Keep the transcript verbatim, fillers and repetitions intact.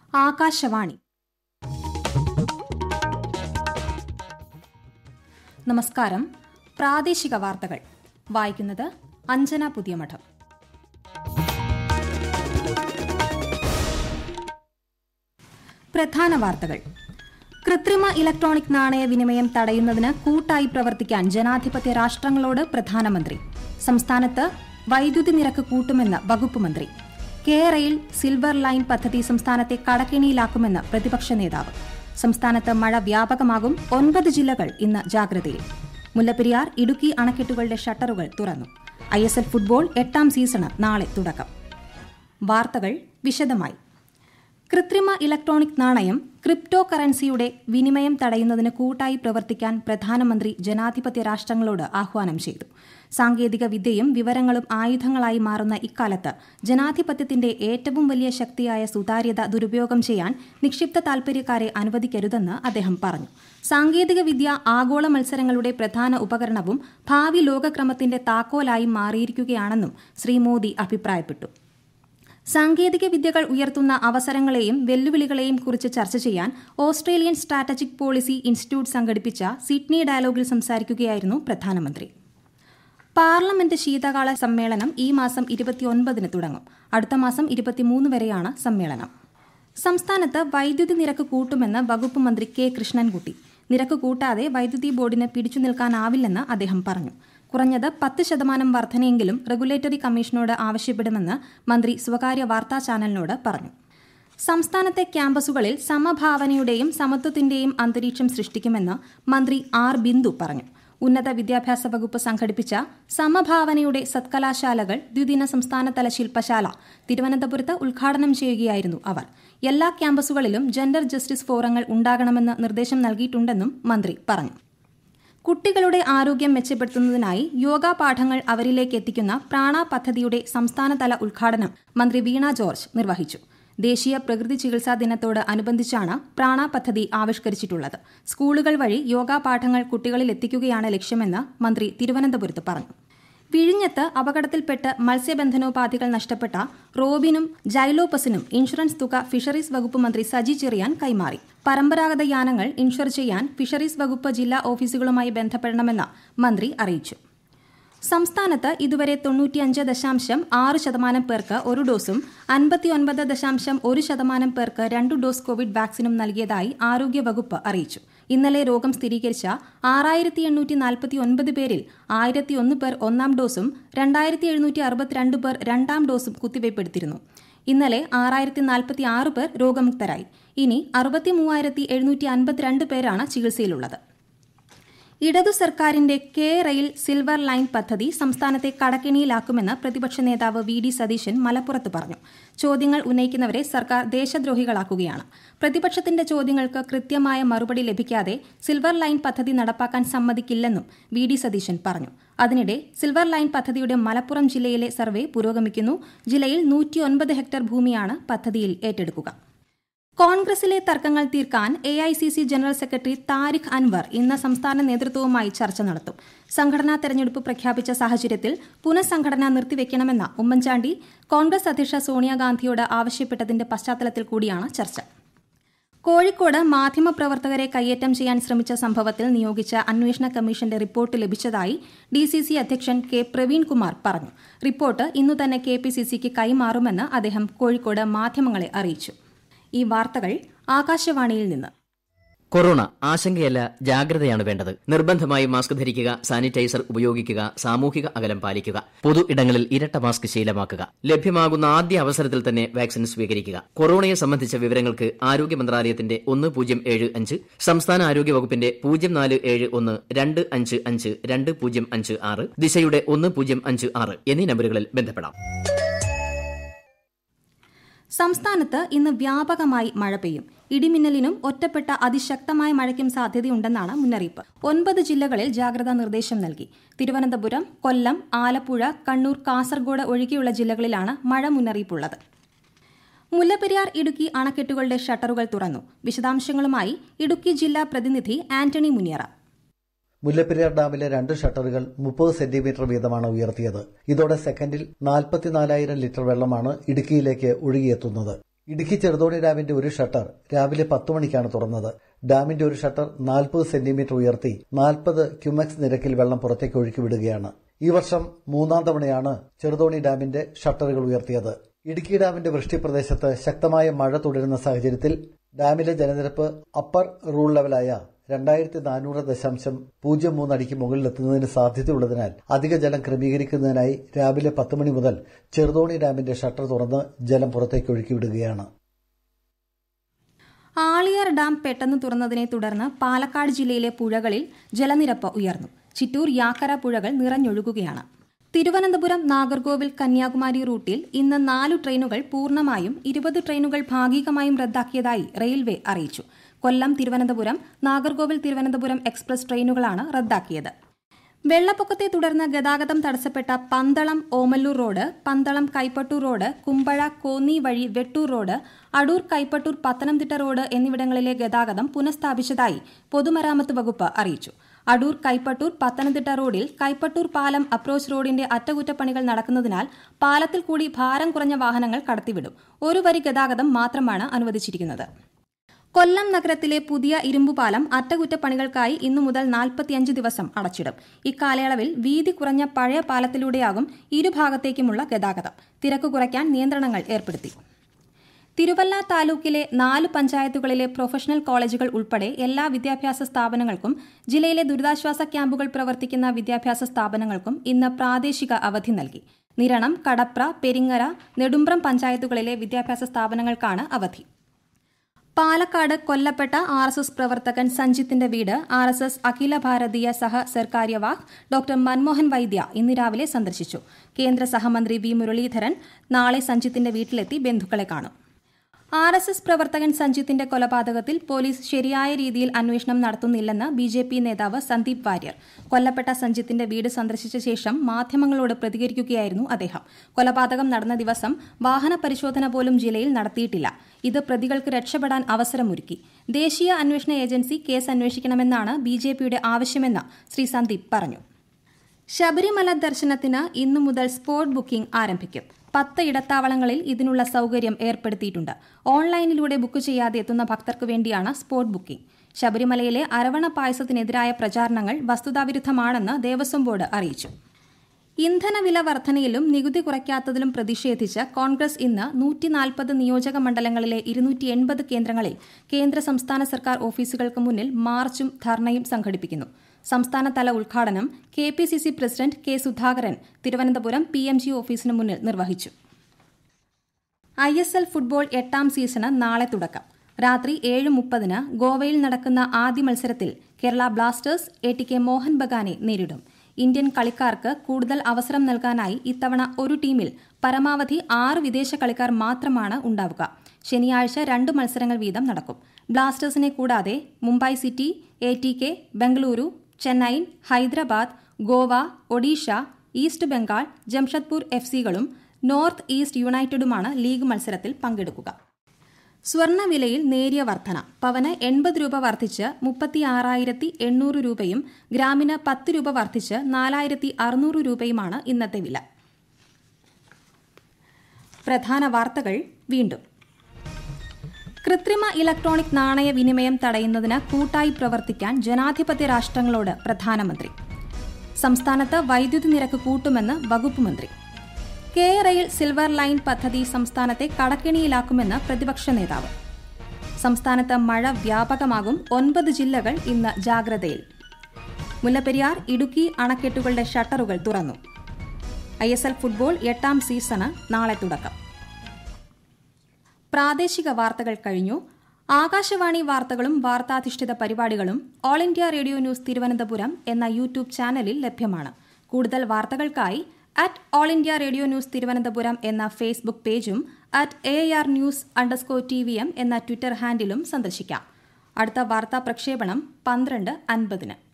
ആകാശവാണി. നമസ്കാരം. പ്രാദേശിക വാർത്തകൾ വായിക്കുന്നത് അഞ്ജന പുതിയമഠം. പ്രധാന വാർത്തകൾ. കൃത്രിമ ഇലക്ട്രോണിക് നാണയ വിനിമയം തടയുന്നതിന് കൂട്ടായി പ്രവർത്തിക്കാൻ ജനാധിപത്യ രാഷ്ട്രങ്ങളോട് പ്രധാനമന്ത്രി. സംസ്ഥാനത്ത് വൈദ്യുതി നിരക്ക് കൂട്ടുമെന്ന് വകുപ്പ് മന്ത്രി. കേരയിൽ സിൽവർ ലൈൻ പദ്ധതി സംസ്ഥാനത്തെ കടക്കെണിയിലാക്കുമെന്ന് പ്രതിപക്ഷ നേതാവ്. സംസ്ഥാനത്ത് മഴ വ്യാപകമാകും. ഒൻപത് ജില്ലകൾ ഇന്ന് ജാഗ്രതയിൽ. മുല്ലപ്പെരിയാർ, ഇടുക്കി അണക്കെട്ടുകളുടെ ഷട്ടറുകൾ തുറന്നു. ഐ എസ് എൽ ഫുട്ബോൾ എട്ടാം സീസണ് നാളെ തുടക്കം. വാർത്തകൾ വിശദമായി. കൃത്രിമ ഇലക്ട്രോണിക് നാണയം, ക്രിപ്റ്റോ കറൻസിയുടെ വിനിമയം തടയുന്നതിന് കൂട്ടായി പ്രവർത്തിക്കാൻ പ്രധാനമന്ത്രി ജനാധിപത്യ രാഷ്ട്രങ്ങളോട് ആഹ്വാനം ചെയ്തു. സാങ്കേതിക വിദ്യയും വിവരങ്ങളും ആയുധങ്ങളായി മാറുന്ന ഇക്കാലത്ത് ജനാധിപത്യത്തിന്റെ ഏറ്റവും വലിയ ശക്തിയായ സുതാര്യത ദുരുപയോഗം ചെയ്യാൻ നിക്ഷിപ്ത താൽപര്യക്കാരെ അനുവദിക്കരുതെന്ന് അദ്ദേഹം പറഞ്ഞു. സാങ്കേതിക വിദ്യ ആഗോള മത്സരങ്ങളുടെ പ്രധാന ഉപകരണവും ഭാവി ലോകക്രമത്തിന്റെ താക്കോലായി മാറിയിരിക്കുകയാണെന്നും ശ്രീ മോദി അഭിപ്രായപ്പെട്ടു. സാങ്കേതിക വിദ്യകൾ ഉയർത്തുന്ന അവസരങ്ങളെയും വെല്ലുവിളികളെയും കുറിച്ച് ചർച്ച ചെയ്യാൻ ഓസ്ട്രേലിയൻ സ്ട്രാറ്റജിക് പോളിസി ഇൻസ്റ്റിറ്റ്യൂട്ട് സംഘടിപ്പിച്ച സിഡ്നി ഡയലോഗിൽ സംസാരിക്കുകയായിരുന്നു പ്രധാനമന്ത്രി. പാർലമെന്റ് ശീതകാല സമ്മേളനം ഈ മാസം ഇരുപത്തിയൊൻപതിന് തുടങ്ങും. അടുത്ത മാസം ഇരുപത്തിമൂന്ന് വരെയാണ് സമ്മേളനം. സംസ്ഥാനത്ത് വൈദ്യുതി നിരക്ക് കൂട്ടുമെന്ന് വകുപ്പ് മന്ത്രി കെ കൃഷ്ണൻകുട്ടി. നിരക്ക് കൂട്ടാതെ വൈദ്യുതി ബോർഡിന് പിടിച്ചു നിൽക്കാനാവില്ലെന്ന് അദ്ദേഹം പറഞ്ഞു. കുറഞ്ഞത് പത്ത് ശതമാനം വർധനയെങ്കിലും റെഗുലേറ്ററി കമ്മീഷനോട് ആവശ്യപ്പെടുമെന്ന് മന്ത്രി സ്വകാര്യ വാർത്താ ചാനലിനോട് പറഞ്ഞു. സംസ്ഥാനത്തെ ക്യാമ്പസുകളിൽ സമഭാവനയുടെയും സമത്വത്തിന്റെയും അന്തരീക്ഷം സൃഷ്ടിക്കുമെന്ന് മന്ത്രി ആർ ബിന്ദു പറഞ്ഞു. ഉന്നത വിദ്യാഭ്യാസ വകുപ്പ് സംഘടിപ്പിച്ച സമഭാവനയുടെ സത്കലാശാലകൾ ദ്വിദിന സംസ്ഥാനതല ശില്പശാല തിരുവനന്തപുരത്ത് ഉദ്ഘാടനം ചെയ്യുകയായിരുന്നു അവർ. എല്ലാ ക്യാമ്പസുകളിലും ജെൻഡർ ജസ്റ്റിസ് ഫോറങ്ങൾ ഉണ്ടാകണമെന്ന് നിർദ്ദേശം നൽകിയിട്ടുണ്ടെന്നും മന്ത്രി പറഞ്ഞു. കുട്ടികളുടെ ആരോഗ്യം മെച്ചപ്പെടുത്തുന്നതിനായി യോഗാ പാഠങ്ങൾ അവരിലേക്ക് എത്തിക്കുന്ന പ്രാണ പദ്ധതിയുടെ സംസ്ഥാനതല ഉദ്ഘാടനം മന്ത്രി വീണ ജോർജ് നിർവഹിച്ചു. ദേശീയ പ്രകൃതി ചികിത്സാ ദിനത്തോട് അനുബന്ധിച്ചാണ് പ്രാണ പദ്ധതി ആവിഷ്കരിച്ചിട്ടുള്ളത്. സ്കൂളുകൾ വഴി യോഗാ പാഠങ്ങൾ കുട്ടികളിൽ എത്തിക്കുകയാണ് ലക്ഷ്യമെന്ന് മന്ത്രി തിരുവനന്തപുരത്ത് പറഞ്ഞു. വിഴിഞ്ഞത്ത് അപകടത്തിൽപ്പെട്ട് മത്സ്യബന്ധനോപാധികൾ നഷ്ടപ്പെട്ട റോബിനും ജൈലോപ്പസിനും ഇൻഷുറൻസ് തുക ഫിഷറീസ് വകുപ്പ് മന്ത്രി സജി ചെറിയാൻ കൈമാറി. പരമ്പരാഗത യാനങ്ങൾ ഇൻഷുർ ചെയ്യാൻ ഫിഷറീസ് വകുപ്പ് ജില്ലാ ഓഫീസുകളുമായി ബന്ധപ്പെടണമെന്ന് മന്ത്രി അറിയിച്ചു. സംസ്ഥാനത്ത് ഇതുവരെ തൊണ്ണൂറ്റിയഞ്ച് ദശാംശം ആറ് ശതമാനം പേർക്ക് ഒരു ഡോസും അൻപത്തിയൊൻപത് ദശാംശം ഒരു ശതമാനം പേർക്ക് രണ്ടു ഡോസ് കോവിഡ് വാക്സിനും നൽകിയതായി ആരോഗ്യവകുപ്പ് അറിയിച്ചു. ഇന്നലെ രോഗം സ്ഥിരീകരിച്ച ആറായിരത്തി എണ്ണൂറ്റി നാൽപ്പത്തി ഒൻപത് പേരിൽ ആയിരത്തി ഒന്ന് പേർ ഒന്നാം ഡോസും രണ്ടായിരത്തി എഴുന്നൂറ്റി അറുപത്തിരണ്ട് പേർ രണ്ടാം ഡോസും കുത്തിവയ്പ്പെടുത്തിയിരുന്നു. ഇന്നലെ ആറായിരത്തി നാൽപ്പത്തി ആറ് പേർ രോഗമുക്തരായി. ഇനി അറുപത്തി മൂവായിരത്തി എഴുന്നൂറ്റി അൻപത്തിരണ്ട് പേരാണ് ചികിത്സയിലുള്ളത്. ഇടതു സർക്കാരിന്റെ കേരയിൽ സിൽവർ ലൈൻ പദ്ധതി സംസ്ഥാനത്തെ കടക്കെണിയിലാക്കുമെന്ന് പ്രതിപക്ഷ നേതാവ് വി ഡി സതീശൻ മലപ്പുറത്ത് പറഞ്ഞു. ചോദ്യങ്ങൾ ഉന്നയിക്കുന്നവരെ സർക്കാർ ദേശദ്രോഹികളാക്കുകയാണ്. പ്രതിപക്ഷത്തിന്റെ ചോദ്യങ്ങൾക്ക് കൃത്യമായ മറുപടി ലഭിക്കാതെ സിൽവർ ലൈൻ പദ്ധതി നടപ്പാക്കാൻ സമ്മതിക്കില്ലെന്നും വി ഡി സതീശൻ പറഞ്ഞു. അതിനിടെ സിൽവർ ലൈൻ പദ്ധതിയുടെ മലപ്പുറം ജില്ലയിലെ സർവേ പുരോഗമിക്കുന്നു. ജില്ലയിൽ നൂറ്റിയൊൻപത് ഹെക്ടർ ഭൂമിയാണ് പദ്ധതിയിൽ ഏറ്റെടുക്കുക. കോൺഗ്രസിലെ തർക്കങ്ങൾ തീർക്കാൻ A I C C general secretary Tariq Anwar ഇന്ന് സംസ്ഥാന നേതൃത്വവുമായി ചർച്ച നടത്തും. സംഘടനാ തെരഞ്ഞെടുപ്പ് പ്രഖ്യാപിച്ച സാഹചര്യത്തിൽ പുനഃസംഘടന നിർത്തിവെക്കണമെന്ന ഉമ്മൻചാണ്ടി കോൺഗ്രസ് അധ്യക്ഷ സോണിയാഗാന്ധിയോട് ആവശ്യപ്പെട്ടതിന്റെ പശ്ചാത്തലത്തിൽ കൂടിയാണ് ചർച്ച. കോഴിക്കോട് മാധ്യമപ്രവർത്തകരെ കയ്യേറ്റം ചെയ്യാൻ ശ്രമിച്ച സംഭവത്തിൽ നിയോഗിച്ച അന്വേഷണ കമ്മീഷന്റെ റിപ്പോർട്ട് ലഭിച്ചതായി ഡി സി സി അധ്യക്ഷൻ കെ പ്രവീൺകുമാർ പറഞ്ഞു. റിപ്പോർട്ട് ഇന്നു തന്നെ കെ പി സി സിക്ക് കൈമാറുമെന്ന് അദ്ദേഹം കോഴിക്കോട് മാധ്യമങ്ങളെ അറിയിച്ചു. ഈ വാർത്തകൾ ആകാശവാണിയിൽ നിന്ന്. കൊറോണ ആശങ്കയല്ല, ജാഗ്രതയാണ് വേണ്ടത്. നിർബന്ധമായി മാസ്ക് ധരിക്കുക, സാനിറ്റൈസർ ഉപയോഗിക്കുക, സാമൂഹിക അകലം പാലിക്കുക, പൊതു ഇടങ്ങളിൽ ഇരട്ട മാസ്ക് ശീലമാക്കുക. ലഭ്യമാകുന്ന ആദ്യ അവസരത്തിൽ തന്നെ വാക്സിൻ സ്വീകരിക്കുക. കൊറോണയെ സംബന്ധിച്ച വിവരങ്ങൾക്ക് ആരോഗ്യ മന്ത്രാലയത്തിന്റെ ഒന്ന് പൂജ്യം ഏഴ് അഞ്ച്, സംസ്ഥാന ആരോഗ്യ വകുപ്പിന്റെ പൂജ്യം നാല് ഏഴ് ഒന്ന് രണ്ട് അഞ്ച് അഞ്ച് രണ്ട് പൂജ്യം അഞ്ച് ആറ്, ദിശയുടെ ഒന്ന് പൂജ്യം അഞ്ച് ആറ് എന്നീ നമ്പറുകളിൽ ബന്ധപ്പെടാം. സംസ്ഥാനത്ത് ഇന്ന് വ്യാപകമായി മഴ പെയ്യും. ഇടിമിന്നലിനും ഒറ്റപ്പെട്ട അതിശക്തമായ മഴയ്ക്കും സാധ്യതയുണ്ടെന്നാണ് മുന്നറിയിപ്പ്. ഒൻപത് ജില്ലകളിൽ ജാഗ്രതാ നിർദ്ദേശം നൽകി. തിരുവനന്തപുരം, കൊല്ലം, ആലപ്പുഴ, കണ്ണൂർ, കാസർഗോഡ് ഒഴികെയുള്ള ജില്ലകളിലാണ് മഴ മുന്നറിയിപ്പുള്ളത്. മുല്ലപ്പെരിയാർ, ഇടുക്കി അണക്കെട്ടുകളുടെ ഷട്ടറുകൾ തുറന്നു. വിശദാംശങ്ങളുമായി ഇടുക്കി ജില്ലാ പ്രതിനിധി ആന്റണി മുനിയറ. മുല്ലപ്പെരിയാർ ഡാമിലെ രണ്ട് ഷട്ടറുകൾ മുപ്പത് സെന്റിമീറ്റർ വീതമാണ് ഉയർത്തിയത്. ഇതോടെ സെക്കൻഡിൽ നാൽപ്പത്തിനാലായിരം ലിറ്റർ വെള്ളമാണ് ഇടുക്കിയിലേക്ക് ഒഴുകിയെത്തുന്നത്. ഇടുക്കി ചെറുതോണി ഡാമിന്റെ ഒരു ഷട്ടർ രാവിലെ പത്ത് മണിക്കാണ് തുറന്നത്. ഡാമിന്റെ ഒരു ഷട്ടർ നാൽപ്പത് സെന്റിമീറ്റർ ഉയർത്തി നാൽപ്പത് ക്യുമെക്സ് നിരക്കിൽ വെള്ളം പുറത്തേക്ക് ഒഴുക്കിവിടുകയാണ്. ഈ വർഷം മൂന്നാം തവണയാണ് ചെറുതോണി ഡാമിന്റെ ഷട്ടറുകൾ ഉയർത്തിയത്. ഇടുക്കി ഡാമിന്റെ വൃഷ്ടിപ്രദേശത്ത് ശക്തമായ മഴ തുടരുന്ന സാഹചര്യത്തിൽ ഡാമിലെ ജലനിരപ്പ് അപ്പർ റൂൾ ലെവലായ രണ്ടായിരത്തി നാനൂറ് ദശാംശം പൂജ്യം മൂന്ന് അടിക്ക് മുകളിലെത്തുന്നതിന് സാധ്യതയുള്ളതിനാൽ അധിക ജലം ക്രമീകരിക്കുന്നതിനായി രാവിലെ പത്ത് മണി മുതൽ ചെറുതോണി ഡാമിന്റെ ഷട്ടർ തുറന്ന് ജലം പുറത്തേക്ക് ഒഴുക്കിവിടുകയാണ്. ആളിയാർ ഡാം പെട്ടെന്ന് തുറന്നതിനെ തുടർന്ന് പാലക്കാട് ജില്ലയിലെ പുഴകളിൽ ജലനിരപ്പ് ഉയർന്നു. ചിറ്റൂർ യാക്കര പുഴകൾ നിറഞ്ഞൊഴുകുകയാണ്. തിരുവനന്തപുരം നാഗർകോവിൽ കന്യാകുമാരി റൂട്ടിൽ ഇന്ന് നാലു ട്രെയിനുകൾ പൂർണ്ണമായും ഇരുപത് ട്രെയിനുകൾ ഭാഗികമായും റദ്ദാക്കിയതായി റെയിൽവേ അറിയിച്ചു. കൊല്ലം തിരുവനന്തപുരം നാഗർകോവിൽ തിരുവനന്തപുരം എക്സ്പ്രസ് ട്രെയിനുകളാണ് റദ്ദാക്കിയത്. വെള്ളപ്പൊക്കത്തെ തുടർന്ന് ഗതാഗതം തടസ്സപ്പെട്ട പന്തളം ഓമല്ലൂർ റോഡ്, പന്തളം കൈപ്പട്ടൂർ റോഡ്, കുമ്പഴ കോന്നി വഴി വെട്ടൂർ റോഡ്, അടൂർ കൈപ്പട്ടൂർ പത്തനംതിട്ട റോഡ് എന്നിവിടങ്ങളിലെ ഗതാഗതം പുനഃസ്ഥാപിച്ചതായി പൊതുമരാമത്ത് വകുപ്പ് അറിയിച്ചു. അടൂർ കൈപ്പട്ടൂർ പത്തനംതിട്ട റോഡിൽ കൈപ്പട്ടൂർ പാലം അപ്രോച്ച് റോഡിന്റെ അറ്റകുറ്റപ്പണികൾ നടക്കുന്നതിനാൽ പാലത്തിൽ കൂടി ഭാരം കുറഞ്ഞ വാഹനങ്ങൾ കടത്തിവിടും. ഒരു വരി ഗതാഗതം മാത്രമാണ് അനുവദിച്ചിരിക്കുന്നത്. കൊല്ലം നഗരത്തിലെ പുതിയ ഇരുമ്പുപാലം അറ്റകുറ്റപ്പണികൾക്കായി ഇന്നു മുതൽ നാൽപ്പത്തിയഞ്ച് ദിവസം അടച്ചിടും. ഇക്കാലയളവിൽ വീതി കുറഞ്ഞ പഴയ പാലത്തിലൂടെയാകും ഇരുഭാഗത്തേക്കുമുള്ള ഗതാഗതം. തിരക്ക് കുറയ്ക്കാൻ നിയന്ത്രണങ്ങൾ ഏർപ്പെടുത്തി. തിരുവല്ല താലൂക്കിലെ നാല് പഞ്ചായത്തുകളിലെ പ്രൊഫഷണൽ കോളേജുകൾ ഉൾപ്പെടെ എല്ലാ വിദ്യാഭ്യാസ സ്ഥാപനങ്ങൾക്കും ജില്ലയിലെ ദുരിതാശ്വാസ ക്യാമ്പുകൾ പ്രവർത്തിക്കുന്ന വിദ്യാഭ്യാസ സ്ഥാപനങ്ങൾക്കും ഇന്ന് പ്രാദേശിക അവധി നൽകി. നിരണം, കടപ്ര, പെരിങ്ങര, നെടുമ്പ്രം പഞ്ചായത്തുകളിലെ വിദ്യാഭ്യാസ സ്ഥാപനങ്ങൾക്കാണ് അവധി. പാലക്കാട് കൊല്ലപ്പെട്ട ആർ എസ് എസ് പ്രവർത്തകൻ സഞ്ജിത്തിന്റെ വീട് ആർ എസ് എസ് അഖില ഭാരതീയ സഹ സർകാര്യവാഹ് ഡോക്ടർ മൻമോഹൻ വൈദ്യ ഇന്ന് രാവിലെ സന്ദർശിച്ചു. കേന്ദ്ര സഹമന്ത്രി വി മുരളീധരൻ നാളെ സഞ്ജിത്തിന്റെ വീട്ടിലെത്തി ബന്ധുക്കളെ കാണും. ആർ എസ് എസ് പ്രവർത്തകൻ സഞ്ജിത്തിന്റെ കൊലപാതകത്തിൽ പോലീസ് ശരിയായ രീതിയിൽ അന്വേഷണം നടത്തുന്നില്ലെന്ന് ബി ജെ പി നേതാവ് സന്ദീപ് വാര്യർ. കൊല്ലപ്പെട്ട സഞ്ജിത്തിന്റെ വീട് സന്ദർശിച്ച ശേഷം മാധ്യമങ്ങളോട് പ്രതികരിക്കുകയായിരുന്നു അദ്ദേഹം. കൊലപാതകം നടന്ന ദിവസം വാഹന പരിശോധന പോലും ജില്ലയിൽ നടത്തിയിട്ടില്ല. ഇത് പ്രതികൾക്ക് രക്ഷപ്പെടാൻ അവസരമൊരുക്കി. ദേശീയ അന്വേഷണ ഏജൻസി കേസ് അന്വേഷിക്കണമെന്നാണ് ബി ജെ പിയുടെ ആവശ്യമെന്ന് ശ്രീ സന്ദീപ് പറഞ്ഞു. ശബരിമല ദർശനത്തിന് ഇന്നു മുതൽ സ്പോട്ട് ബുക്കിംഗ് ആരംഭിക്കും. പത്ത് ഇടത്താവളങ്ങളിൽ ഇതിനുള്ള സൌകര്യം ഏർപ്പെടുത്തിയിട്ടുണ്ട്. ഓൺലൈനിലൂടെ ബുക്ക് ചെയ്യാതെ എത്തുന്ന ഭക്തർക്ക് വേണ്ടിയാണ് സ്പോട്ട് ബുക്കിംഗ്. ശബരിമലയിലെ അരവണ പായസത്തിനെതിരായ പ്രചാരണങ്ങൾ വസ്തുതാവിരുദ്ധമാണെന്ന് ദേവസ്വം ബോർഡ് അറിയിച്ചു. ഇന്ധനവില വർധനയിലും നികുതി കുറയ്ക്കാത്തതിലും പ്രതിഷേധിച്ച് കോൺഗ്രസ് ഇന്ന് നൂറ്റി നാൽപ്പത് നിയോജക മണ്ഡലങ്ങളിലെ ഇരുന്നൂറ്റി എൺപത് കേന്ദ്രങ്ങളിൽ കേന്ദ്ര സംസ്ഥാന സർക്കാർ ഓഫീസുകൾക്ക് മുന്നിൽ മാർച്ചും ധർണയും സംഘടിപ്പിക്കുന്നു. സംസ്ഥാനതല ഉദ്ഘാടനം K P C C president K Sudhakaran Thiruvananthapuram P M G ഓഫീസിന് മുന്നിൽ നിർവഹിച്ചു. ഐ എസ് എൽ ഫുട്ബോൾ എട്ടാം സീസണ് നാളെ തുടക്കം. രാത്രി ഏഴ് മുപ്പതിന് ഗോവയിൽ നടക്കുന്ന ആദ്യ മത്സരത്തിൽ Kerala Blasters A T K Mohun ബഗാനെ നേരിടും. ഇന്ത്യൻ കളിക്കാർക്ക് കൂടുതൽ അവസരം നൽകാനായി ഇത്തവണ ഒരു ടീമിൽ പരമാവധി ആറ് വിദേശ കളിക്കാർ മാത്രമാണ് ഉണ്ടാവുക. ശനിയാഴ്ച രണ്ട് മത്സരങ്ങൾ വീതം നടക്കും. ബ്ലാസ്റ്റേഴ്സിനെ കൂടാതെ Mumbai City, A T K, Bengaluru, Chennai, Hyderabad, Goa, Odisha, East Bengal, Jamshedpur F സികളും നോർത്ത് ഈസ്റ്റ് യുണൈറ്റഡുമാണ് ലീഗ് മത്സരത്തിൽ പങ്കെടുക്കുക. സ്വർണ്ണവിലയിൽ നേരിയ വർധന. പവന് എൺപത് രൂപ വർദ്ധിച്ച് മുപ്പത്തി ആറായിരത്തി എണ്ണൂറ് രൂപയും ഗ്രാമിന് പത്ത് രൂപ വർദ്ധിച്ച് നാലായിരത്തി അറുന്നൂറ് രൂപയുമാണ് ഇന്നത്തെ വില. പ്രധാന വാർത്തകൾ വീണ്ടും. കൃത്രിമ ഇലക്ട്രോണിക് നാണയ വിനിമയം തടയുന്നതിന് കൂട്ടായി പ്രവർത്തിക്കാൻ ജനാധിപത്യ രാഷ്ട്രങ്ങളോട് പ്രധാനമന്ത്രി. സംസ്ഥാനത്ത് വൈദ്യുതി നിരക്ക് കൂട്ടുമെന്ന് വകുപ്പ് മന്ത്രി. കെ റെയിൽ സിൽവർ ലൈൻ പദ്ധതി സംസ്ഥാനത്തെ കടക്കെണിയിലാക്കുമെന്ന് പ്രതിപക്ഷ നേതാവ്. സംസ്ഥാനത്ത് മഴ വ്യാപകമാകും. ഒൻപത് ജില്ലകൾ ഇന്ന് ജാഗ്രതയിൽ. മുല്ലപ്പെരിയാർ, ഇടുക്കി അണക്കെട്ടുകളുടെ ഷട്ടറുകൾ തുറന്നു. ഐ എസ് എൽ ഫുട്ബോൾ എട്ടാം സീസണ് നാളെ തുടക്കം. പ്രാദേശിക വാർത്തകൾ കഴിഞ്ഞു. ആകാശവാണി വാർത്തകളും വാർത്താധിഷ്ഠിത പരിപാടികളും All India Radio news Thiruvananthapuram എന്ന യൂട്യൂബ് ചാനലിൽ ലഭ്യമാണ്. കൂടുതൽ വാർത്തകൾക്കായി at All India Radio news Thiruvananthapuram എന്ന ഫേസ്ബുക്ക് പേജും at A R news underscore T V M എന്ന ട്വിറ്റർ ഹാൻഡിലും സന്ദർശിക്കാം. അടുത്ത വാർത്താ പ്രക്ഷേപണം പന്ത്രണ്ട് അൻപതിന്.